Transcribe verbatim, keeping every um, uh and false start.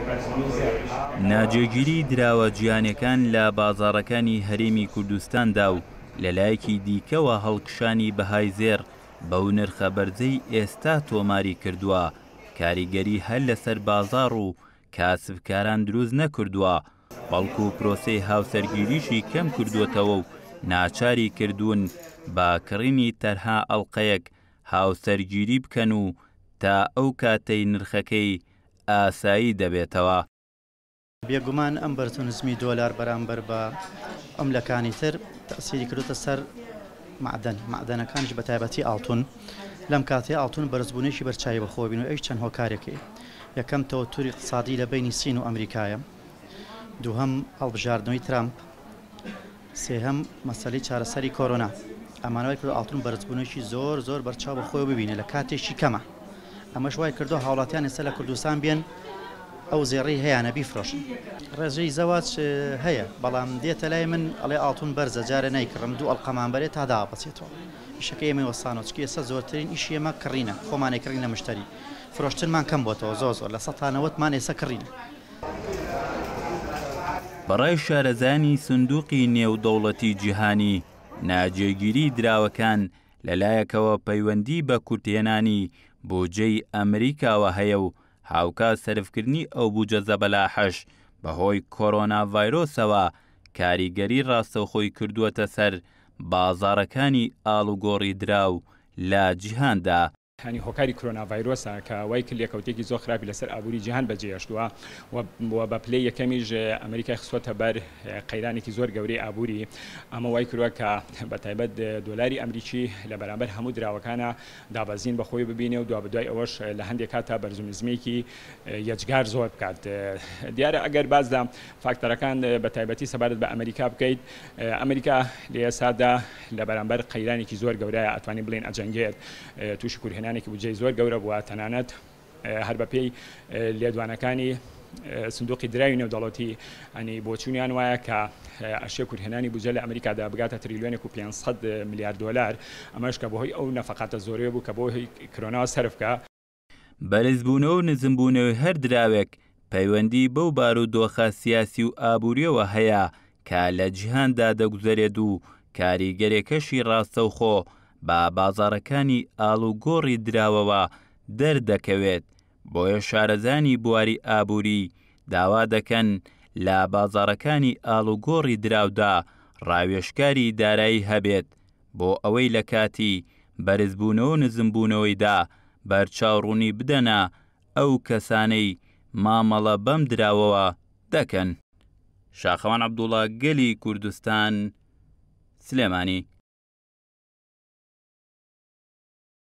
ناجێگیری دراوە گیانەکان لە بازاڕەکانی هەرێمی کوردستاندا و لەلایەکی دیکەوە هەڵکشانی بەهای زێر بەو نرخە بەرزەی ئێستا تۆماری کردووە کاریگەری هەر لەسەر بازاڕ و کاسبکاران دروست نەکردووە، بەڵکو پرۆسەی هاوسەرگیریشی کەم کردووەتەوە و ناچاری کردوون بە کڕینی تەنها ئەڵقەیەک هاوسەرگیری بکەن و تا ئەو کاتەی نرخەکەی ئاسایی دەبێتەوە. بێگومان ئەم بەرزتونزمی دۆلار بەرامبەر بە ئەملەکانی تر تەسیری کردوتە سەر معدەن معدەنەکانیش بە تایبەتی ئاڵتون. لەم کاتێ ئاڵتون بەرزبوونێکی بەرچاوی بەخۆ بین و ئەوش چەند هۆکارێکی. یەکەم تەوەتوری اقتصادی لە بینی سین و ئەمریکایە، دووهەم هەڵبژاردنەوەی ترامپ، سێهەم مەسەلەی چارەسەری کۆرۆنا. ئەمانەوەی کردو ئاڵتون بەرزبوونێکی زۆر زۆر بەرچاو بەخۆی ببینێ لە کاتێکی کەمە. ئەمەش وای کردو هاوڵاتیان ئێستا لە کوردستان بێن ئەو زێڕەی هەیەە بیفرۆشن. ڕێژەی زەواج هەیە، بەڵام دێتە لای من ئەڵێ ئاڵتون بەرزە جارە نایکڕم دوو ئەڵقەمان بەرێت تا دابەچێتەوە. ئیشەکە ئێمە وەسانەوە چکە ئێستا زۆرترین ئیشی ئێمە کڕینە، خۆمانێ کڕین لە مشتری، فرۆشتنمان کەم بۆتەوە زۆر زۆر لە سەدانەوەتمان ئێستا کڕینە. بەڕای شارەزانی سندوقی نێودەوڵەتی جیهانی، ناجێگیری دراوەکان لەلایەکەوە پەیوەندی بە کورتێنانی بودجەی ئەمریکاوە هەیە و هاوکات سەرفکردنی ئەو بودجە زەبەلاحەش بەهۆی کۆرۆنا ڤایرۆسەوە کاریگەری ڕاستەوخۆی کردووەتە سەر بازاڕەکانی ئاڵوگۆڕی دراو لە جیهاندا. هەنی هۆکاری کۆرۆنا ڤایرۆسە کە وای کرد لێکەوتێکی زۆر خراپی لەسەر ئابووری جیهان بەجێهێشتووە و بە پلەی یەکەمیش ئەمریکای خستوەتە بەر قەیرانێکی زۆر گەورەی ئابووری. ئەمە وای کردووە کە بەتایبەت دۆلاری ئەمریکی لە بەرامبەر هەموو دراوەکانە دابەزین بەخۆی ببینێ و دوا بەدوای ئەوەش لە هەندێک کاتە بەرزومزمێکی یەجگار زۆر بکات. دیارە ئەگەر بازدا فاکتەرەکان بەتایبەتی سەبارەت بە ئەمریکا بکەیت، ئەمریکا لە ئێسادا لە بەرامبەر قەیرانێکی زۆر گەورەیە ئەتوانین بڵێن ئەجەنگێت، تووشی کورهێنانێکی بودجەی زۆر گەورە بووە، تەنانەت هەر بەپێی لێدوانەکانی سندوقی دراوی نێودەوڵەتی ئەنی بۆچوونیان وایە کە ئەشێ کورهێنانی بودجە لە ئەمریکادا بگاتە تریلیۆنێک و پێنجسەد میلیارد دۆلار، ئەمەش کە بەهۆی ئەو نەفەقاتە زۆرەیە بوو کە بۆ کۆرۆنا سەرفکە. بەرزبوونەوە و نزمبوونەوەی هەر دراوێک پەیوەندی بەو بارودۆخە سیاسی و ئابوووریەوە هەیە کە لە جیهاندا دەگوزارێت و کاریگەرێکەشی ڕاستەوخۆ بە بازاڕەکانی ئاڵوگۆڕی دراوەوە دەردەکەوێت. بۆیە شارەزانی بواری ئابووری داوا دەکەن لە بازاڕەکانی ئاڵوگۆڕی دراودا ڕاوێژکاری دارایی هەبێت بۆ ئەوەی لە کاتی بەرزبوونەوە و نزمبوونەوەیدا بەرچاوڕوونی بدەنە ئەو کەسانەی مامەڵە بەم دراوەوە دەکەن. شاخەوان عەبدوڵڵا، گەلی کوردستان، سلێمانی.